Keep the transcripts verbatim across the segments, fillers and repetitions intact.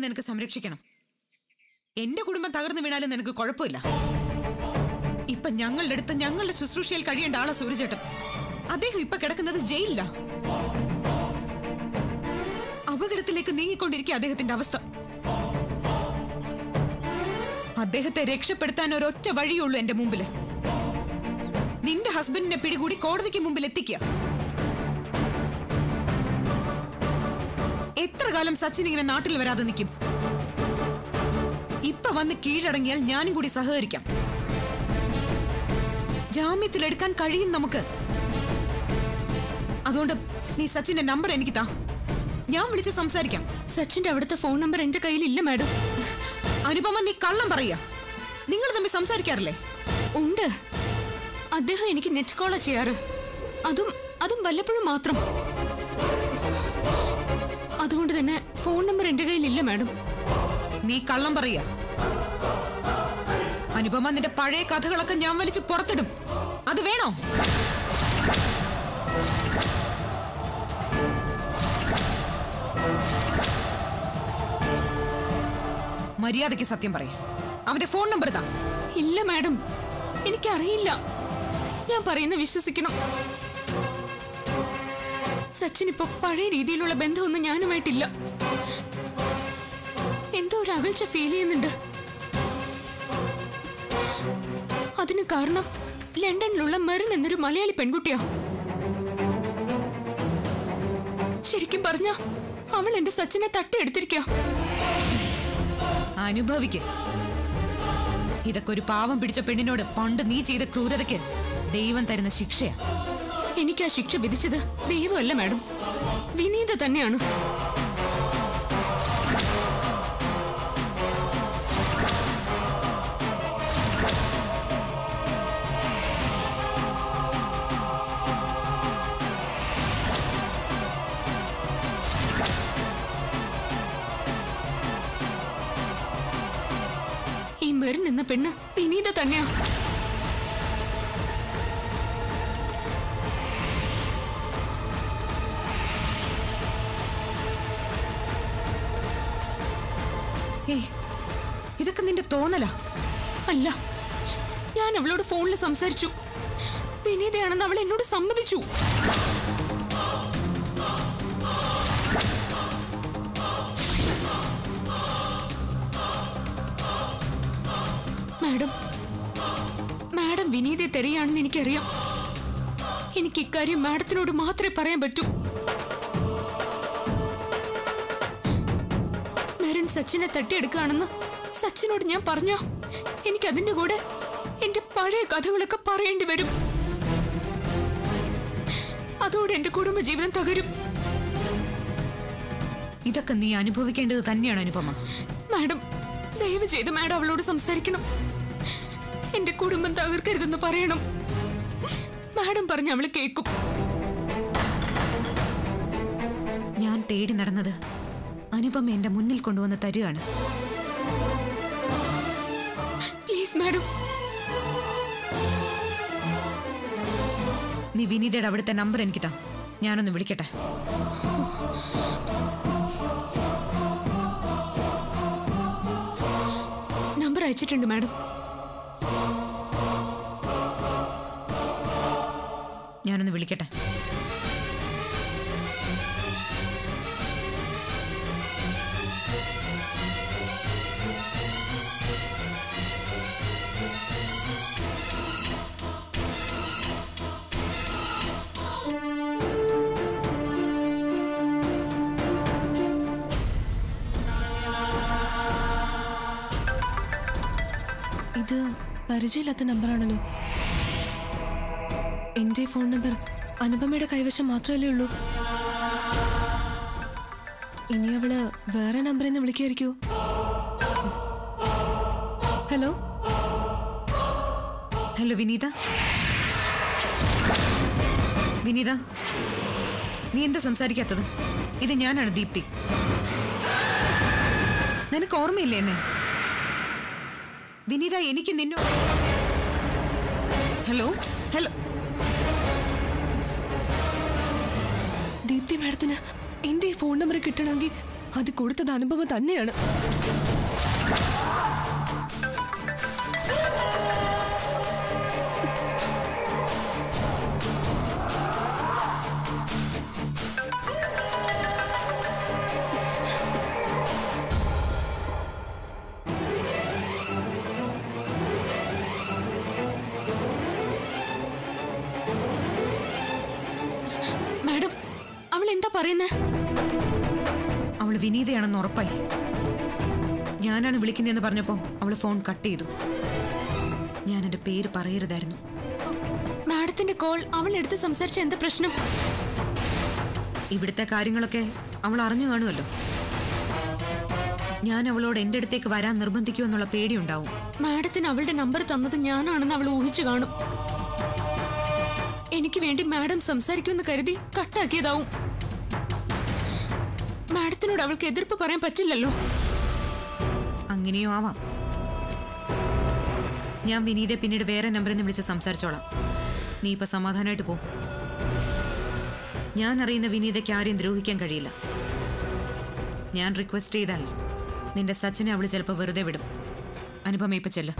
കുടുംബം നിനക്ക് സംരക്ഷിക്കണം. എന്റെ കുടുംബം തകർന്നു വീണാലും നിനക്ക് കുഴപ്പമില്ല. ഇപ്പൊ ഞങ്ങളുടെ അടുത്ത് ഞങ്ങളുടെ ശുശ്രൂഷയിൽ കഴിയേണ്ട ആളാ സൂര്യചേട്ടൻ. അദ്ദേഹം ഇപ്പൊ കിടക്കുന്നത് ജയിലില്ല. അപകടത്തിലേക്ക് നീങ്ങിക്കൊണ്ടിരിക്കുക അദ്ദേഹത്തിന്റെ അവസ്ഥ. അദ്ദേഹത്തെ രക്ഷപ്പെടുത്താൻ ഒരൊറ്റ വഴിയുള്ളൂ എന്റെ മുമ്പില്. നിന്റെ ഹസ്ബൻഡിനെ പിടികൂടി കോടതിക്ക് മുമ്പിൽ എത്തിക്കുക. എത്ര കാലം സച്ചിൻ ഇങ്ങനെ നാട്ടിൽ വരാതെ നിൽക്കും? ഇപ്പൊ വന്ന് കീഴടങ്ങിയാൽ ഞാനും കൂടി സഹകരിക്കാം. ജാമ്യത്തിലെടുക്കാൻ കഴിയും നമുക്ക്. അതുകൊണ്ട് നീ സച്ചിന്റെ നമ്പർ എനിക്ക് താ, ഞാൻ വിളിച്ച് സംസാരിക്കാം. സച്ചിന്റെ അവിടുത്തെ ഫോൺ നമ്പർ എന്റെ കയ്യിലില്ല മാഡം. അനുപമ, നീ കള്ളം പറയാ. നിങ്ങൾ തമ്മിൽ സംസാരിക്കാറില്ലേ? ഉണ്ട്. അദ്ദേഹം എനിക്ക് നെറ്റ് കോളാ ചെയ്യാറ്. അതും അതും വല്ലപ്പോഴും മാത്രം. അതുകൊണ്ട് തന്നെ ഫോൺ നമ്പർ എന്റെ കയ്യിലില്ല മാഡം. നീ കള്ളം പറയാ. അനുപമ, നിന്റെ പഴയ കഥകളൊക്കെ ഞാൻ വലിച്ചു പുറത്തിടും. അത് വേണോ? മര്യാദയ്ക്ക് സത്യം പറയാ. അവന്റെ ഫോൺ നമ്പർ താ. ഇല്ല മാഡം, എനിക്കറിയില്ല. ഞാൻ പറയുന്ന വിശ്വസിക്കണം. സച്ചിൻ ഇപ്പൊ പഴയ രീതിയിലുള്ള ബന്ധമൊന്നും ഞാനുമായിട്ടില്ല. എന്തോ ഒരു അകൽച്ച ഫീൽ ചെയ്യുന്നുണ്ട്. അതിന് കാരണം ലണ്ടനിലുള്ള മെറിൻ എന്നൊരു മലയാളി പെൺകുട്ടിയാ. ശരിക്കും പറഞ്ഞ അവൾ എന്റെ സച്ചിനെ തട്ടിയെടുത്തിരിക്കുക. അനുഭവിക്ക്. ഇതൊക്കെ ഒരു പാവം പിടിച്ച പെണ്ണിനോട് പണ്ട് നീ ചെയ്ത ക്രൂരതയ്ക്ക് ദൈവം തരുന്ന ശിക്ഷയാ. എനിക്ക് ആ ശിക്ഷ വിധിച്ചത് ദൈവമല്ല മാഡം, വിനീത തന്നെയാണ്. ഈ മെറിൻ എന്ന പെണ്ണ് വിനീത തന്നെയാ. ഇതൊക്കെ നിന്റെ തോന്നലാ? അല്ല, ഞാൻ അവളോട് ഫോണിൽ സംസാരിച്ചു. വിനീതയാണെന്ന് അവൾ എന്നോട് സമ്മതിച്ചു. മാഡം മാഡം വിനീതയെ തെറിയാണെന്ന് എനിക്കറിയാം. എനിക്ക് ഇക്കാര്യം മാഡത്തിനോട് മാത്രമേ പറയാൻ പറ്റൂ. മെറിൻ സച്ചിനെ തട്ടിയെടുക്കുകയാണെന്ന് സച്ചിനോട് ഞാൻ പറഞ്ഞ എനിക്ക് അതിന്റെ കൂടെ എന്റെ പഴയ കഥകളൊക്കെ പറയേണ്ടി വരും. അതോടെ എന്റെ കുടുംബജീവിതം തകരും. ഇതൊക്കെ നീ അനുഭവിക്കേണ്ടത് തന്നെയാണ് അനുപമ. മാഡം, ദയവ് ചെയ്ത് മാഡം അവളോട് സംസാരിക്കണം. എന്റെ കുടുംബം തകർക്കരുതെന്ന് പറയണം. മാഡം പറഞ്ഞ അവള് കേൾക്കും. ഞാൻ തേടി നടന്നത് അനുപമ എന്റെ മുന്നിൽ കൊണ്ടുവന്ന് തരുകയാണ്. Please madam. നീ വിനീതയുടെ അവിടുത്തെ നമ്പർ എനിക്ക് താ, ഞാനൊന്ന് വിളിക്കട്ടെ. നമ്പർ അയച്ചിട്ടുണ്ട് മാഡം. ഞാനൊന്ന് വിളിക്കട്ടെ. ഇത് പരിചയമില്ലാത്ത നമ്പറാണല്ലോ. എന്റെ ഫോൺ നമ്പർ അനുപമയുടെ കൈവശം മാത്രമല്ലേ ഉള്ളൂ. ഇനി അവള് വേറെ നമ്പറിൽ നിന്ന് വിളിക്കായിരിക്കൂ. ഹലോ ഹലോ വിനീത. വിനീത, നീ എന്താ സംസാരിക്കാത്തത്? ഇത് ഞാനാണ് ദീപ്തി. നിനക്ക് ഓർമ്മയില്ലേ എന്നെ? വിനീത, എനിക്ക് നിന്നോ ഹലോ ഹലോ ദീപ്തി മാഡത്തിന് എന്റെ ഫോൺ നമ്പർ കിട്ടണമെങ്കിൽ അത് കൊടുത്തത് അനുപമ തന്നെയാണ്. മാഡം, അവൾ എന്താ പറയുന്നേ? അവള് വിനീതയാണെന്ന് ഉറപ്പായി. ഞാനാണ് വിളിക്കുന്നതെന്ന് പറഞ്ഞപ്പോ അവള് ഫോൺ കട്ട് ചെയ്തു. ഞാൻ എന്റെ പേര് പറയരുതായിരുന്നു. മാഡത്തിന്റെ കോൾ അവൾ എടുത്ത് സംസാരിച്ച എന്താ പ്രശ്നം? ഇവിടുത്തെ കാര്യങ്ങളൊക്കെ അവൾ അറിഞ്ഞു കാണുമല്ലോ. ഞാൻ അവളോട് എന്റെ അടുത്തേക്ക് വരാൻ നിർബന്ധിക്കുമെന്നുള്ള പേടിയുണ്ടാവും. മാഡത്തിന് അവളുടെ നമ്പർ തന്നത് ഞാനാണെന്ന് അവൾ ഊഹിച്ചു കാണും. എനിക്ക് വേണ്ടി മാഡം സംസാരിക്കുമെന്ന് കരുതി കട്ടാക്കിയതാവും. മാഡത്തിനോട് അവൾക്ക് എതിർപ്പ് പറയാൻ പറ്റില്ലല്ലോ. അങ്ങനെയോ ആവാം. ഞാൻ വിനീതെ പിന്നീട് വേറെ നമ്പറിൽ നിന്ന് വിളിച്ച് സംസാരിച്ചോളാം. നീ ഇപ്പൊ സമാധാനമായിട്ട് പോ. ഞാൻ അറിയുന്ന വിനീതയ്ക്ക് ആരെയും ദ്രോഹിക്കാൻ കഴിയില്ല. ഞാൻ റിക്വസ്റ്റ് ചെയ്താൽ നിന്റെ സച്ചിനെ അവള് ചിലപ്പോൾ വെറുതെ വിടും. അനുപമ ഇപ്പൊ ചെല്ല്.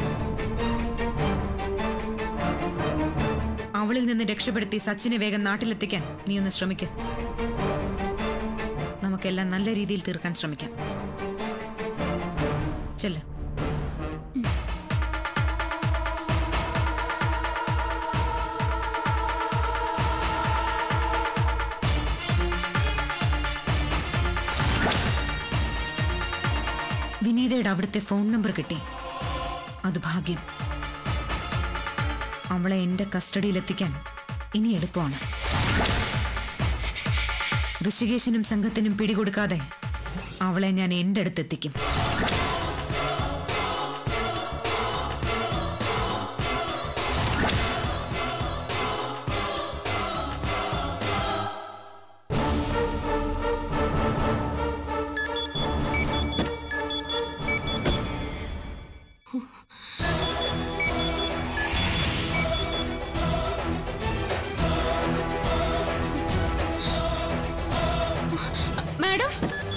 അവളിൽ നിന്ന് രക്ഷപ്പെടുത്തി സച്ചിനെ വേഗം നാട്ടിലെത്തിക്കാൻ നീ ഒന്ന് ശ്രമിക്ക. നമുക്കെല്ലാം നല്ല രീതിയിൽ തീർക്കാൻ ശ്രമിക്കാം. ചെല്ല്. വിനീതയുടെ അവിടുത്തെ ഫോൺ നമ്പർ കിട്ടി. അത് ഭാഗ്യം. അവളെ എന്റെ കസ്റ്റഡിയിലെത്തിക്കാൻ ഇനി എളുപ്പമാണ്. ഋഷികേശിനും സംഘത്തിനും പിടികൊടുക്കാതെ അവളെ ഞാൻ എന്റെ അടുത്തെത്തിക്കും. മാഡം,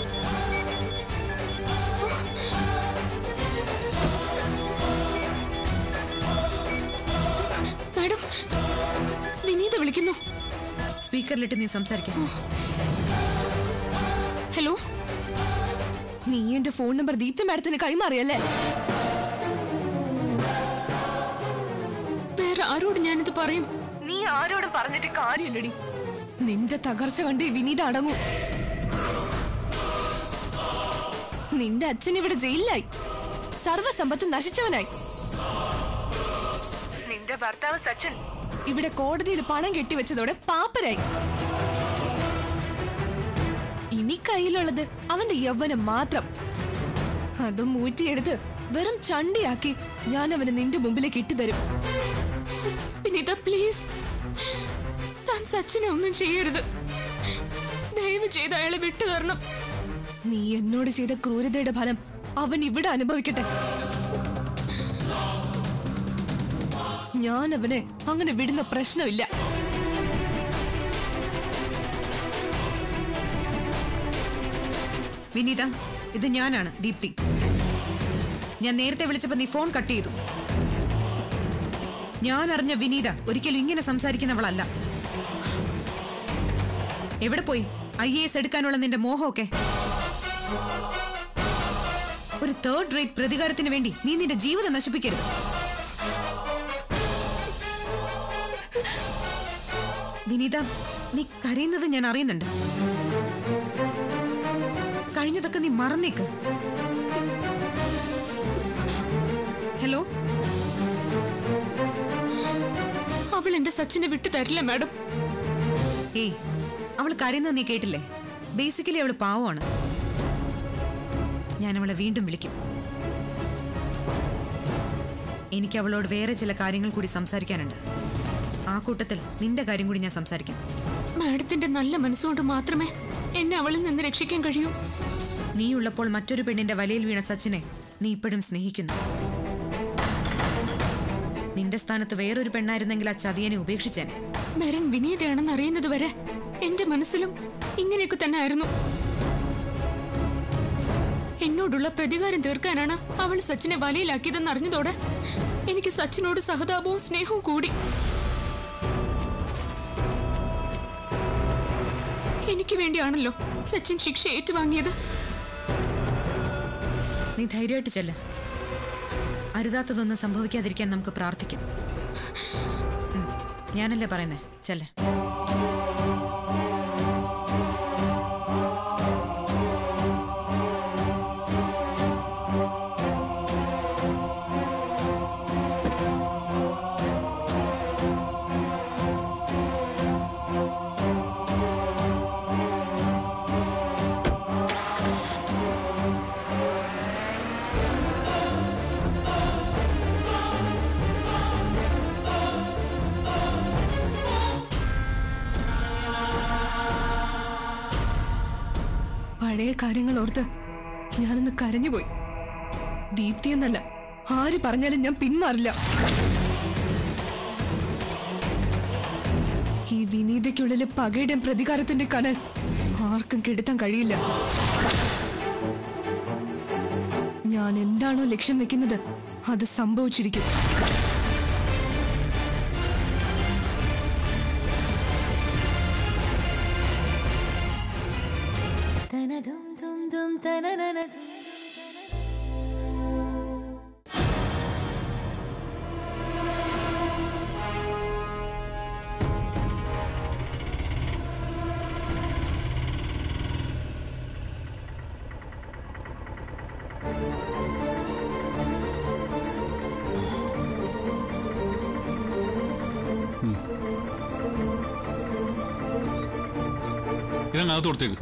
മാഡം, വിനീത വിളിക്കുന്നു. സ്പീക്കറിലിട്ട് നീ സംസാരിക്കാം. ഹലോ, നീ എന്റെ ഫോൺ നമ്പർ ദീപ്തി മാഡത്തിന് കൈമാറിയല്ലേ? വേറെ ആരോട് ഞാനിത് പറയും? നീ ആരോടും പറഞ്ഞിട്ട് കാര്യമില്ലടി. നിന്റെ തകർച്ച കണ്ട് വിനീത അടങ്ങൂ. നിന്റെ അച്ഛൻ ഇവിടെ ജയിലിലായി, സർവ്വസമ്പത്ത് നശിച്ചവനായി. നിന്റെ ഭർത്താവ് സച്ചിൻ ഇവിടെ കോടതിയിൽ പണം കെട്ടിവെച്ചതോടെ പാപ്പരായി. ഇനി കയ്യിലുള്ളത് അവന്റെ യൗവനം മാത്രം. അതും മൂറ്റിയെടുത്ത് വെറും ചണ്ടിയാക്കി ഞാൻ അവന് നിന്റെ മുമ്പിലേക്ക് ഇട്ടുതരും. വിനീത, പ്ലീസ്, താൻ സച്ചിനെ ഒന്നും ചെയ്യരുത്. ദയവ് ചെയ്ത് അയാളെ വിട്ടു തരണം. നീ എന്നോട് ചെയ്ത ക്രൂരതയുടെ ഫലം അവൻ ഇവിടെ അനുഭവിക്കട്ടെ. ഞാൻ അവനെ അങ്ങനെ വിടുന്ന പ്രശ്നമില്ല. വിനീത, ഇത് ഞാനാണ് ദീപ്തി. ഞാൻ നേരത്തെ വിളിച്ചപ്പോ നീ ഫോൺ കട്ട് ചെയ്തു. ഞാൻ അറിഞ്ഞ വിനീത ഒരിക്കലും ഇങ്ങനെ സംസാരിക്കുന്നവളല്ല. എവിടെ പോയി ഐ എ എസ് എടുക്കാനുള്ള നിന്റെ മോഹമൊക്കെ? ഒരു തേർഡ് റേറ്റ് പ്രതികാരത്തിന് വേണ്ടി നീ നിന്റെ ജീവിതം നശിപ്പിക്കരുത്. വിനീത, നീ കരയുന്നത് ഞാൻ അറിയുന്നുണ്ട്. കഴിഞ്ഞതൊക്കെ നീ മറന്നേക്ക്. ഹലോ, അവൾ എന്റെ സച്ചിനെ വിട്ടു തരില്ല മാഡം. ഏയ്, അവൾ കരയുന്നത് നീ കേട്ടില്ലേ? ബേസിക്കലി അവള് പാവമാണ്. ഞാൻ അവളെ വീണ്ടും വിളിക്കും. എനിക്ക് അവളോട് വേറെ ചില കാര്യങ്ങൾ കൂടി സംസാരിക്കാനുണ്ട്. ആ കൂട്ടത്തിൽ നിന്റെ കാര്യം കൂടി ഞാൻ സംസാരിക്കാം. മാഡത്തിന്റെ നല്ല മനസ്സുകൊണ്ട് മാത്രമേ എന്നെ അവളിൽ നിന്ന് രക്ഷിക്കാൻ കഴിയൂ. നീ ഉള്ളപ്പോൾ മറ്റൊരു പെണ്ണിന്റെ വലയിൽ വീണ സച്ചിനെ നീ ഇപ്പോഴും സ്നേഹിക്കുന്നു. നിന്റെ സ്ഥാനത്ത് വേറൊരു പെണ്ണായിരുന്നെങ്കിൽ ആ ചതിയനെ ഉപേക്ഷിച്ചേനെ. മെറിൻ വിനീതയാണെന്ന് അറിയുന്നത് വരെ എന്റെ മനസ്സിലും ഇങ്ങനെയൊക്കെ തന്നെ ആയിരുന്നു. എന്നോടുള്ള പ്രതികാരം തീർക്കാനാണ് അവൾ സച്ചിനെ വലയിലാക്കിയതെന്ന് അറിഞ്ഞതോടെ എനിക്ക് സച്ചിനോട് സഹതാപവും സ്നേഹവും കൂടി. എനിക്ക് വേണ്ടിയാണല്ലോ സച്ചിൻ ശിക്ഷ ഏറ്റുവാങ്ങിയത്. നീ ധൈര്യമായിട്ട് ചെല്ല. അരുതാത്തതൊന്നും സംഭവിക്കാതിരിക്കാൻ നമുക്ക് പ്രാർത്ഥിക്കാം. ഞാനല്ലേ പറയുന്നേ, ചെല്ലേ. പഴയ കാര്യങ്ങൾ ഓർത്ത് ഞാനൊന്ന് കരഞ്ഞുപോയി. ദീപ്തി എന്നല്ല, ആര് പറഞ്ഞാലും ഞാൻ പിന്മാറില്ല. ഈ വിനീതയ്ക്കുള്ളില് പകയുടെ പ്രതികാരത്തിന്റെ കനൽ ആർക്കും കെടുത്താൻ കഴിയില്ല. ഞാൻ എന്താണോ ലക്ഷ്യം വെക്കുന്നത് അത് സംഭവിച്ചിരിക്കും. ഇതിനകത്ത് കൊടുത്തേക്ക്.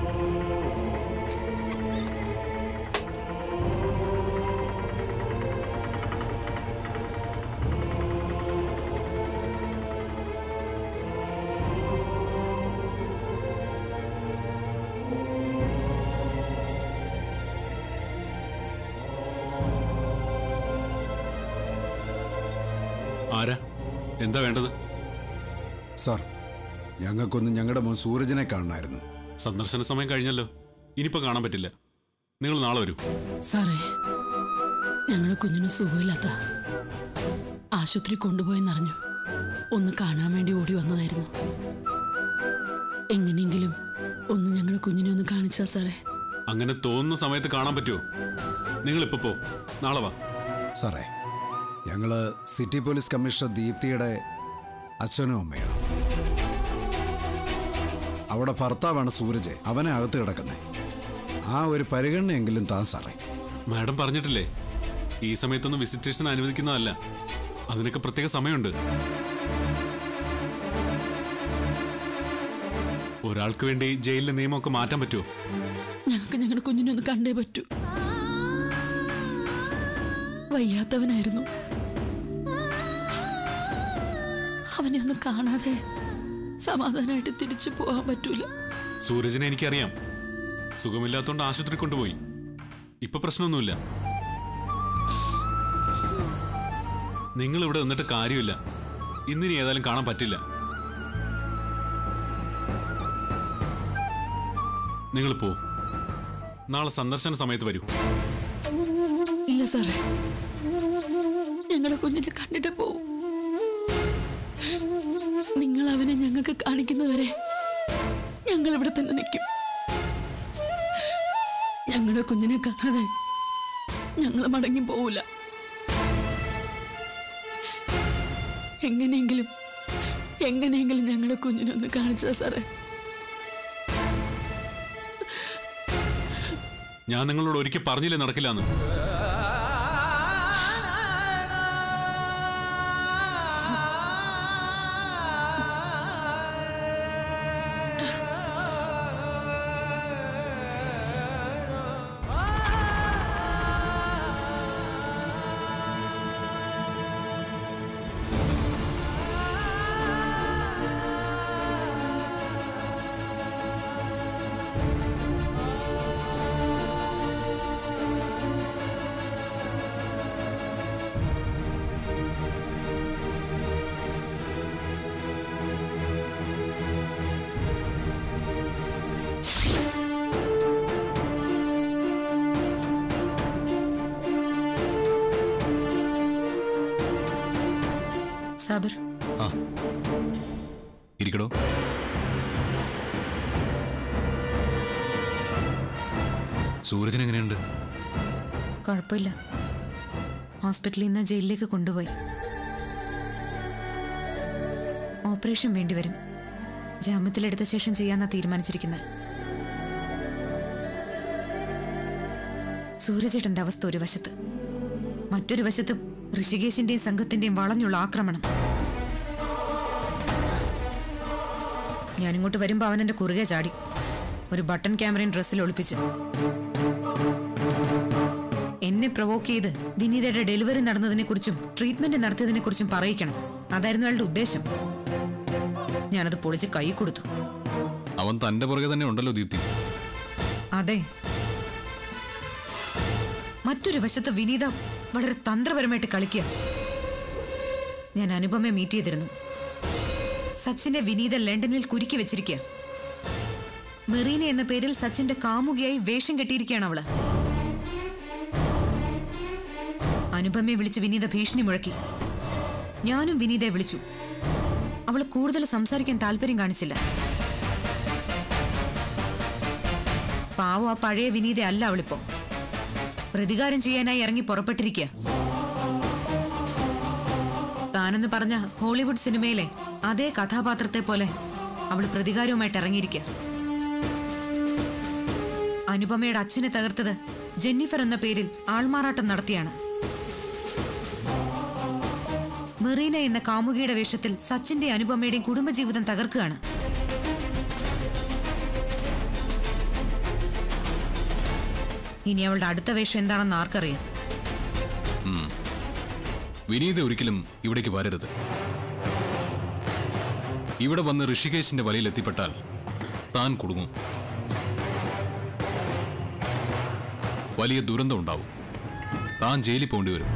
ആരാ? എന്താ വേണ്ടത്? സാർ, ഞങ്ങൾക്കൊന്ന് ഞങ്ങളുടെ മോൻ സൂരജിനെ കാണണമായിരുന്നു. സന്ദർശന സമയം കഴിഞ്ഞല്ലോ, ഇനിയിപ്പോ കാണാൻ പറ്റില്ല. നിങ്ങൾ നാളെ വരൂ. സാറേ, ഞങ്ങളുടെ കുഞ്ഞിന് സുഖമില്ലാത്ത ആശുപത്രി കൊണ്ടുപോയെന്നറിഞ്ഞു. ഒന്ന് കാണാൻ വേണ്ടി ഓടി വന്നതായിരുന്നു. എങ്ങനെയെങ്കിലും ഒന്ന് ഞങ്ങളുടെ കുഞ്ഞിനെ ഒന്ന് കാണിച്ചാ സാറേ. അങ്ങനെ തോന്നുന്ന സമയത്ത് കാണാൻ പറ്റുമോ? നിങ്ങളിപ്പോ പോ, നാളെ വാ. സാറേ, ഞങ്ങള് സിറ്റി പോലീസ് കമ്മീഷണർ ദീപ്തിയുടെ അച്ഛനും അമ്മയാണ്. അവിടെ ഭർത്താവാണ് സൂരജ്, അവനെ അകത്ത് കിടക്കുന്നത്. ആ ഒരു പരിഗണനയെങ്കിലും താൻ സാറേ. മാഡം പറഞ്ഞിട്ടില്ലേ, ഈ സമയത്തൊന്നും വിസിറ്റേഷൻ അനുവദിക്കുന്നതല്ല, അതിനൊക്കെ പ്രത്യേക സമയമുണ്ട്. ഒരാൾക്ക് വേണ്ടി ജയിലിലെ നിയമമൊക്കെ മാറ്റാൻ പറ്റുമോ? ഞങ്ങൾക്ക് ഞങ്ങളുടെ കുഞ്ഞിനെ ഒന്ന് കണ്ടേ പറ്റൂ. വയ്യാത്തവനായിരുന്നു. അവനെ ഒന്ന് കാണാതെ സമാധാനമായിട്ട് തിരിച്ചു പോകാൻ പറ്റൂല. സൂരജിനെ എനിക്കറിയാം. സുഖമില്ലാത്തോണ്ട് ആശുപത്രി കൊണ്ടുപോയി. ഇപ്പൊ പ്രശ്നമൊന്നുമില്ല. നിങ്ങൾ ഇവിടെ നിന്നിട്ട് കാര്യമില്ല. ഇന്നിനി ഏതായാലും കാണാൻ പറ്റില്ല. നിങ്ങൾ പോ, നാളെ സന്ദർശന സമയത്ത് വരൂ. ഇല്ല സാറേ, ഞങ്ങളുടെ കുഞ്ഞിനെ കണ്ടിട്ട് പോവും. നിങ്ങൾ അവനെ ഞങ്ങൾക്ക് കാണിക്കുന്നവരെ ഞങ്ങൾ ഇവിടെ തന്നെ നിൽക്കും. ഞങ്ങളുടെ കുഞ്ഞിനെ കാണാതെ ഞങ്ങൾ മടങ്ങി പോവില്ല. എങ്ങനെയെങ്കിലും എങ്ങനെയെങ്കിലും ഞങ്ങളുടെ കുഞ്ഞിനെ ഒന്ന് കാണിച്ചാ സാറേ. ഞാൻ നിങ്ങളോട് ഒരിക്കൽ പറഞ്ഞില്ലേ നടക്കില്ലാന്ന്. സാബിർ, ആ ഇരിക്കടോ. സൂരജിന് എങ്ങനെയുണ്ട്? കുഴപ്പമില്ല. ഹോസ്പിറ്റലിൽ നിന്ന് ജയിലിലേക്ക് കൊണ്ടുപോയി. ഓപ്പറേഷൻ വേണ്ടിവരും. ജാമ്യത്തിലെടുത്ത ശേഷം ചെയ്യാന്നാ തീരുമാനിച്ചിരിക്കുന്നത്. സൂര്യചേട്ടന്റെ അവസ്ഥ ഒരു വശത്ത്, മറ്റൊരു വശത്ത് ഋഷികേശിന്റെയും സംഘത്തിന്റെയും വളഞ്ഞുള്ള ആക്രമണം. ഞാനിങ്ങോട്ട് വരുമ്പോ അവൻ എന്റെ കുറുകെ ചാടി ഒരു ബട്ടൺ ക്യാമറയും ഡ്രസ്സിൽ ഒളിപ്പിച്ച് എന്നെ പ്രൊവോക്ക് ചെയ്ത് വിനീതയുടെ ഡെലിവറി നടന്നതിനെ കുറിച്ചും ട്രീറ്റ്മെന്റ് നടത്തിയതിനെ കുറിച്ചും പറയിക്കണം. അതായിരുന്നു അയാളുടെ ഉദ്ദേശം. ഞാനത് പൊളിച്ച് കൈ കൊടുത്തു. അവൻ തന്റെ പുറകെ തന്നെ ഉണ്ടല്ലോ ദീപ്തി. അതെ. മറ്റൊരു വശത്ത് വിനീത വളരെ തന്ത്രപരമായിട്ട് കളിക്കുക. ഞാൻ അനുപമയെ മീറ്റ് ചെയ്തിരുന്നു. സച്ചിനെ വിനീത ലണ്ടനിൽ കുരുക്കി വെച്ചിരിക്കുക. മെറീന എന്ന പേരിൽ സച്ചിന്റെ കാമുകിയായി വേഷം കെട്ടിയിരിക്കുകയാണ് അവള്. അനുപമയെ വിളിച്ച് വിനീത ഭീഷണി മുഴക്കി. ഞാനും വിനീതയെ വിളിച്ചു. അവള് കൂടുതൽ സംസാരിക്കാൻ താല്പര്യം കാണിച്ചില്ല. പാവം ആ പഴയ വിനീത അല്ല അവളിപ്പോ. പ്രതികാരം ചെയ്യാനായി ഇറങ്ങി പുറപ്പെട്ടിരിക്കുക. താനെന്ന് പറഞ്ഞ ഹോളിവുഡ് സിനിമയിലെ അതേ കഥാപാത്രത്തെ പോലെ അവള് പ്രതികാരവുമായിട്ട് ഇറങ്ങിയിരിക്കുക. അനുപമയുടെ അച്ഛനെ തകർത്തത് ജെന്നിഫർ എന്ന പേരിൽ ആൾമാറാട്ടം നടത്തിയാണ്. മെറീന എന്ന കാമുകിയുടെ വേഷത്തിൽ സച്ചിന്റെ അനുപമയുടെയും കുടുംബജീവിതം തകർക്കുകയാണ്. ഇനി അവളുടെ അടുത്ത വേഷം എന്താണെന്ന് ആർക്കറിയാം. വിനീത ഒരിക്കലും ഇവിടേക്ക് വരരുത്. ഇവിടെ വന്ന് ഋഷികേശിന്റെ വലയിൽ എത്തിപ്പെട്ടാൽ താൻ കുടുങ്ങും. വലിയ ദുരന്തം ഉണ്ടാവും. താൻ ജയിലിൽ പോകേണ്ടി വരും.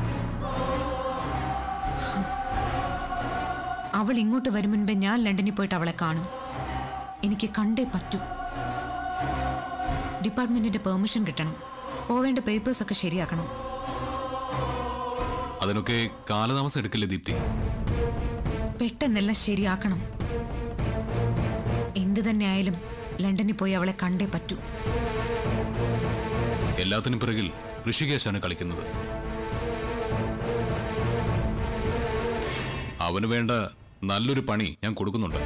അവൾ ഇങ്ങോട്ട് വരും മുൻപേ ഞാൻ ലണ്ടനിൽ പോയിട്ട് അവളെ കാണും. എനിക്ക് കണ്ടേ പറ്റൂ. ഡിപ്പാർട്ട്മെന്റിന്റെ പെർമിഷൻ കിട്ടണം. പോവേണ്ട പേപ്പേഴ്സ് ഒക്കെ ശരിയാക്കണം. അതിനൊക്കെ കാലതാമസം എടുക്കില്ലേ ദീപ്തി? പെട്ടെന്നെല്ലാം ശരിയാക്കണം. എന്ത് തന്നെ ആയാലും ലണ്ടനിൽ പോയി അവളെ കണ്ടേ പറ്റൂ. എല്ലാത്തിനും പിറകിൽ ഋഷികേശാണ് കളിക്കുന്നത്. അവന് വേണ്ട നല്ലൊരു പണി ഞാൻ കൊടുക്കുന്നുണ്ട്.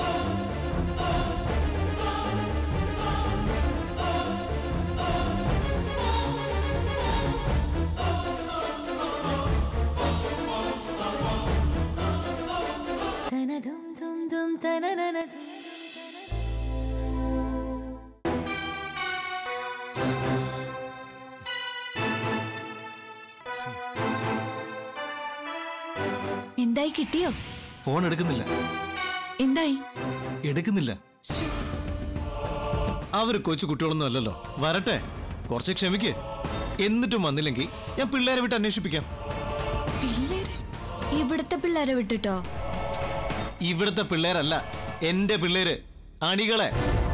എന്തായി, കിട്ടിയോ? ഫോൺ എടുക്കുന്നില്ല. എന്തായി? എടുക്കുന്നില്ല. അവര് കൊച്ചു കുട്ടികളൊന്നും അല്ലല്ലോ. വരട്ടെ, കുറച്ച് ക്ഷമിക്ക്. എന്നിട്ടും വന്നില്ലെങ്കിൽ ഞാൻ പിള്ളേരെ വിട്ട് അന്വേഷിപ്പിക്കാം. പിള്ളേര്? ഇവിടുത്തെ പിള്ളേരെ വിട്ടിട്ടോ? ഇവിടുത്തെ പിള്ളേരല്ല, എന്റെ പിള്ളേര്, അണികളെ.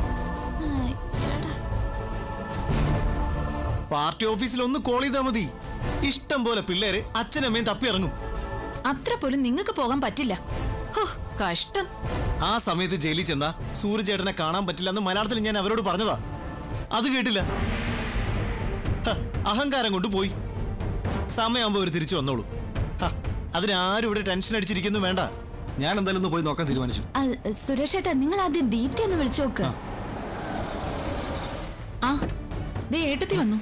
പാർട്ടി ഓഫീസിൽ ഒന്ന് കോൾ ചെയ്താൽ മതി. ഇഷ്ടം പോലെ പിള്ളേര് അച്ഛനമ്മയും തപ്പി ഇറങ്ങും. അത്ര പോലും നിങ്ങൾക്ക് പോകാൻ പറ്റില്ല. കഷ്ടം. ആ സമയത്ത് ജയിലിൽ ചെന്നാ സൂര്യചേട്ടനെ കാണാൻ പറ്റില്ല എന്ന് മലയാളത്തിൽ ഞാൻ അവരോട് പറഞ്ഞതാ. അത് കേട്ടില്ല. അഹങ്കാരം കൊണ്ട് പോയി. സമയമാകുമ്പോ അവർ തിരിച്ചു വന്നോളൂ. അതിനാരും ഇവിടെ ടെൻഷൻ അടിച്ചിരിക്കുന്നു വേണ്ട. ഞാൻ എന്തായാലും ഒന്ന് പോയി നോക്കാൻ തീരുമാനിച്ചു. സുരേഷ് ഏട്ടാ, നിങ്ങൾ ആദ്യം ദീപ്തി ഒന്ന് വിളിച്ചു നോക്ക്. ആ, ദേ ഏട്ടത്തി വന്നു.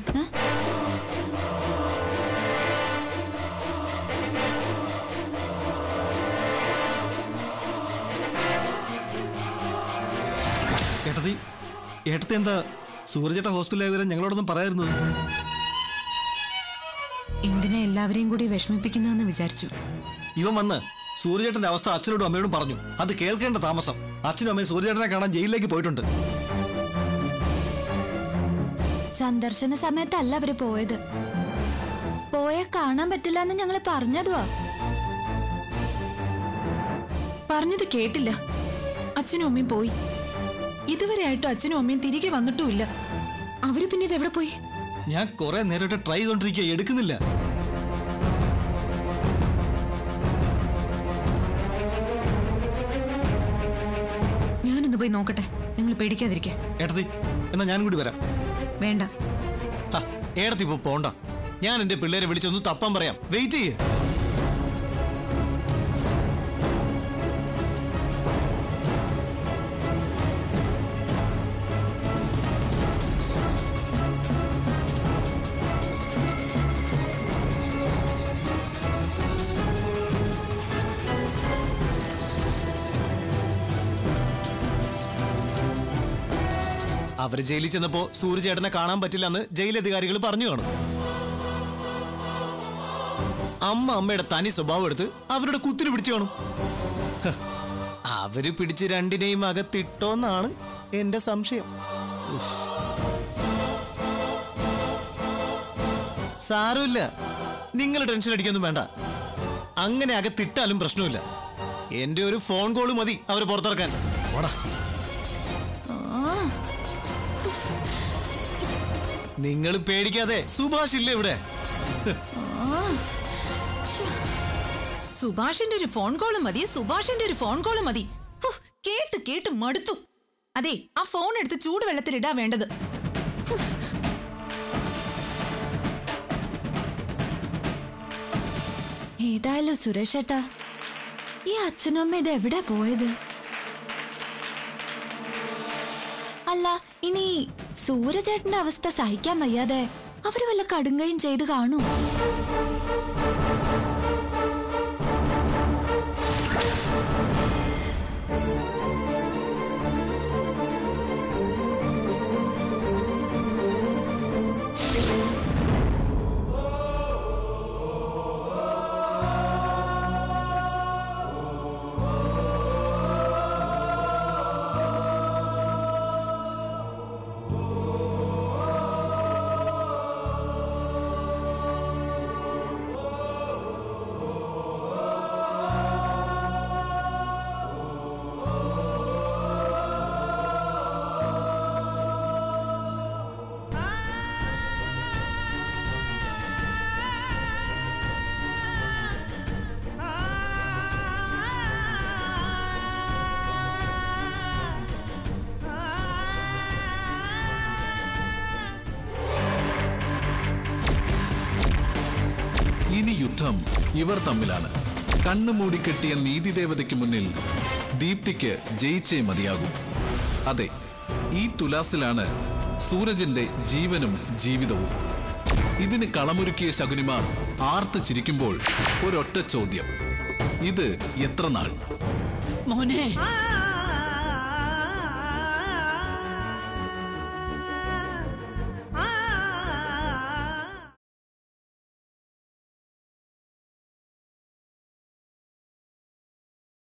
ഏട്ടത്തി ഏട്ടത്തി എന്താ സൂര്യചേട്ട ഹോസ്പിറ്റലിലെ വിവരം ഞങ്ങളോടൊന്നും പറയായിരുന്നത്? എന്തിനാ എല്ലാവരെയും കൂടി വിഷമിപ്പിക്കുന്നതെന്ന് വിചാരിച്ചു. ഇവൻ വന്ന് സൂര്യചേട്ടന്റെ അവസ്ഥ അച്ഛനോടും അമ്മയോടും പറഞ്ഞു. അത് കേൾക്കേണ്ട താമസം. അച്ഛനും അമ്മയും സൂര്യചേട്ടനെ കാണാൻ ജയിലിലേക്ക് പോയിട്ടുണ്ട്. സന്ദർശന സമയത്തല്ല അവര് പോയത്. പോയാ കാണാൻ പറ്റില്ല എന്ന് ഞങ്ങള് പറഞ്ഞതുവാ. പറഞ്ഞത് കേട്ടില്ല. അച്ഛനും അമ്മയും പോയി. ഇതുവരെ ആയിട്ടും അച്ഛനും അമ്മയും തിരികെ വന്നിട്ടുമില്ല. അവര് പിന്നെ ഇത് എവിടെ പോയി? ഞാൻ കുറെ നേരമായിട്ട് ട്രൈ ചെയ്തോണ്ടിരിക്കുക, എടുക്കുന്നില്ല. പോയി നോക്കട്ടെ. നിങ്ങൾ പേടിക്കാതിരിക്കെ. ഏട്ടത്തി, എന്നാ ഞാനും കൂടി വരാം. വേണ്ട. ഏടത്തി ഇപ്പൊ പോണ്ട. ഞാൻ എന്റെ പിള്ളേരെ വിളിച്ചൊന്ന് തപ്പാൻ പറയാം. വെയിറ്റ് ചെയ്യേ. അവര് ജയിലിൽ ചെന്നപ്പോ സൂര്യചേട്ടനെ കാണാൻ പറ്റില്ലെന്ന് ജയിലധികാരികൾ പറഞ്ഞു കാണും. അമ്മ അമ്മയുടെ തനി സ്വഭാവം എടുത്ത് അവരുടെ കുത്തിന് പിടിച്ചു കാണും. അവര് പിടിച്ച് രണ്ടിനെയും അകത്തിട്ടോന്നാണ് എന്റെ സംശയം. സാരമില്ല, നിങ്ങൾ ടെൻഷൻ അടിക്കൊന്നും വേണ്ട. അങ്ങനെ അകത്തിട്ടാലും പ്രശ്നമില്ല. എന്റെ ഒരു ഫോൺ കോള് മതി അവരെ പുറത്തിറക്കാൻ. നിങ്ങൾ പേടിക്കാതെ. സുഭാഷ് ഇല്ലേ ഇവിടെ? സുഭാഷിന്റെ ഒരു ഫോൺ കോള് മതി, സുഭാഷിന്റെ ഒരു ഫോൺ കോള് മതി. കേട്ട് കേട്ട് മടുത്തു. അതെ, ആ ഫോൺ എടുത്ത് ചൂടുവെള്ളത്തിലിടാ വേണ്ടത്. ഏതായാലും സുരേഷ് ഏട്ടാ, ഈ അച്ഛനും അമ്മ ഇത് എവിടെ പോയത്? അല്ല, ഇനി സൂര്യചേട്ടന്റെ അവസ്ഥ സഹിക്കാൻ വയ്യാതെ അവര് വല്ല കടുങ്കയും ചെയ്ത് കാണൂ? ഇനി യുദ്ധം ഇവർ തമ്മിലാണ്. കണ്ണുമൂടി കെട്ടിയ നീതിദേവതയ്ക്ക് മുന്നിൽ ദീപ്തിക്ക് ജയിച്ചേ മതിയാകും. അതെ, ഈ തുലാസിലാണ് സൂരജിന്റെ ജീവനും ജീവിതവും. ഇതിന് കളമൊരുക്കിയ ശകുനിമാർ ആർത്ത് ചിരിക്കുമ്പോൾ ഒരൊറ്റ ചോദ്യം: ഇത് എത്ര നാൾ? മോനെ